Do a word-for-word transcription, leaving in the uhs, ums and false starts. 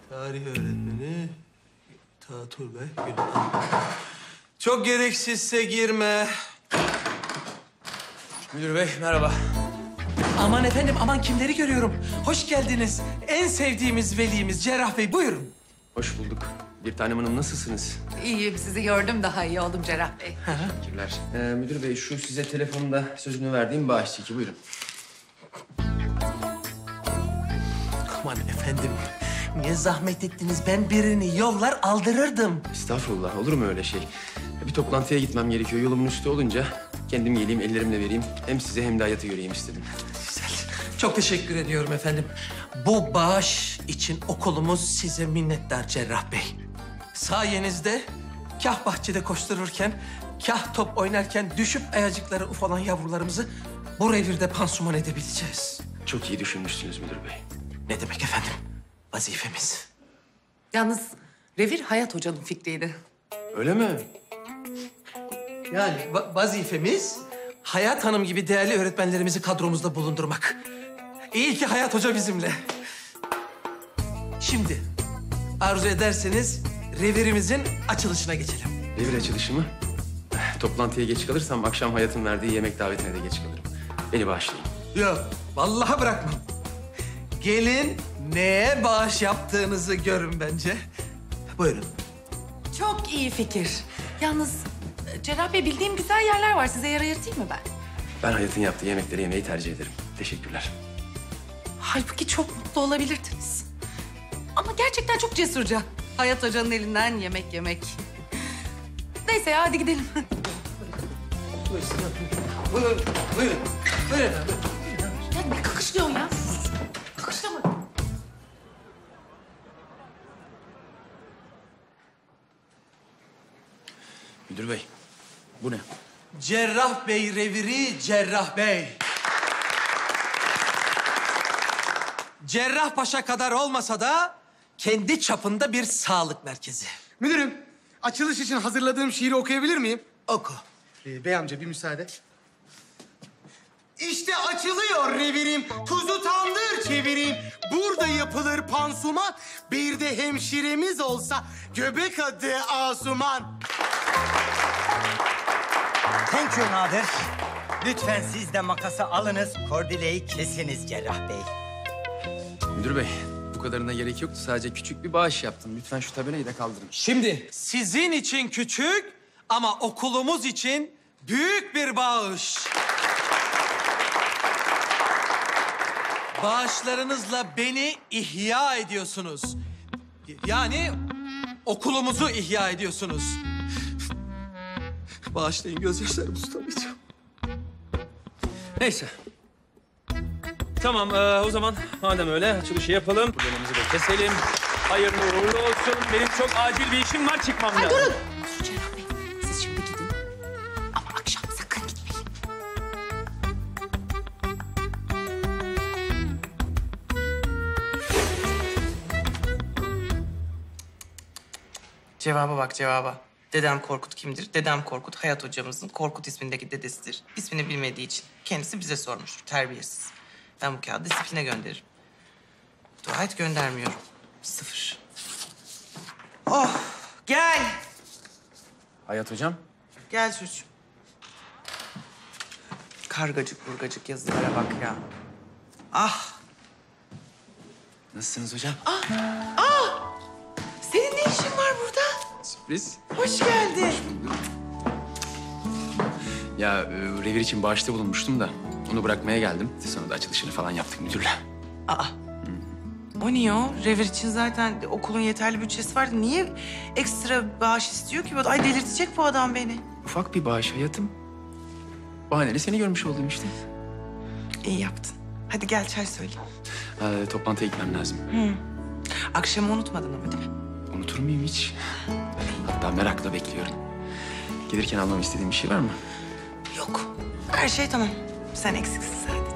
Tarih öğretmeni Tatur Bey. Çok gereksizse girme. Müdür bey merhaba. Aman efendim, aman kimleri görüyorum. Hoş geldiniz. En sevdiğimiz velimiz Cerrah Bey, buyurun. Hoş bulduk. Bir tanem hanım nasılsınız? İyiyim, sizi gördüm daha iyi oldum Cerrah Bey. Teşekkürler. Ee, müdür bey şu size telefonda sözünü verdiğim bağış çeki buyurun. Aman efendim, niye zahmet ettiniz? Ben birini yollar aldırırdım. Estağfurullah olur mu öyle şey? Bir toplantıya gitmem gerekiyor. Yolumun üstü olunca kendim geleyim ellerimle vereyim. Hem size hem de hayatı göreyim istedim. Güzel. Çok teşekkür ediyorum efendim. Bu bağış için okulumuz size minnettar Cerrah Bey. Sayenizde kah bahçede koştururken, kah top oynarken düşüp ayacıkları ufalan yavrularımızı bu revirde pansuman edebileceğiz. Çok iyi düşünmüşsünüz müdür bey. Ne demek efendim? Vazifemiz. Yalnız revir Hayat Hoca'nın fikriydi. Öyle mi? Yani va- vazifemiz Hayat Hanım gibi değerli öğretmenlerimizi kadromuzda bulundurmak. İyi ki Hayat Hoca bizimle. Şimdi arzu ederseniz revirimizin açılışına geçelim. Devir açılışı mı? Toplantıya geç kalırsam akşam hayatın verdiği yemek davetine de geç kalırım. Beni bağışlayın. Yok, vallahi bırakmam. Gelin neye bağış yaptığınızı görün bence. Buyurun. Çok iyi fikir. Yalnız e, Cerrah Bey bildiğim güzel yerler var. Size yer ayırtayım mı ben? Ben hayatın yaptığı yemekleri yemeyi tercih ederim. Teşekkürler. Halbuki çok mutlu olabilirdiniz. Ama gerçekten çok cesurca. Hayat Hoca'nın elinden yemek yemek. Neyse ya hadi gidelim. Buyurun, buyurun. Buyurun efendim. Ya ne kakışlıyorsun ya? Kakışlama. Müdür bey, bu ne? Cerrah Bey reviri Cerrah Bey. Cerrahpaşa kadar olmasa da kendi çapında bir sağlık merkezi. Müdürüm, açılış için hazırladığım şiiri okuyabilir miyim? Oku. Ee, bey amca bir müsaade. İşte açılıyor revirim, tuzu tandır çevireyim. Burada yapılır pansuman, bir de hemşiremiz olsa göbek adı Asuman. Thank you Nadir. Lütfen siz de makası alınız, kordeleyi kesiniz Cerrah Bey. Müdür bey, bu kadarına gerek yoktu. Sadece küçük bir bağış yaptım. Lütfen şu tabelayı da kaldırın. Şimdi sizin için küçük ama okulumuz için büyük bir bağış. Bağışlarınızla beni ihya ediyorsunuz. Yani okulumuzu ihya ediyorsunuz. Bağışlayın, gözyaşlarımı tutamayacağım. Neyse. Tamam ee, o zaman madem öyle açılışı yapalım. Problemimizi de keselim. Hayırlı uğurlu olsun. Benim çok acil bir işim var, çıkmam lazım. Durun. Dur Cerrah Bey. Siz şimdi gidin. Ama akşam sakın gitmeyin. Cevaba bak cevaba. Dedem Korkut kimdir? Dedem Korkut, Hayat hocamızın Korkut ismindeki dedesidir. İsmini bilmediği için kendisi bize sormuştur. Terbiyesiz. Ben bu kağıdı disipline gönderirim. Dua et göndermiyorum. Sıfır. Oh, gel. Hayat hocam. Gel çocuğum. Kargacık burgacık yazılara bak ya. Ah, Nasılsınız hocam? senin ne işin var burada? Sürpriz. Hoş geldin. Ya e, revir için bağışta bulunmuştum da onu bırakmaya geldim. Sonra da açılışını falan yaptık müdürle. Aa. O niye o? Revir için zaten okulun yeterli bütçesi vardı. Niye ekstra bağış istiyor ki? Ay delirtecek bu adam beni. Ufak bir bağış hayatım. Bahaneli seni görmüş oldum işte. İyi yaptın. Hadi gel çay söyle. Ee, toplantıya gitmem lazım. Akşamı unutmadın ama değil mi? Unutur muyum hiç? Hatta merakla bekliyorum. Gelirken almam istediğin bir şey var mı? Yok. Her şey tamam. Sen eksiksin zaten.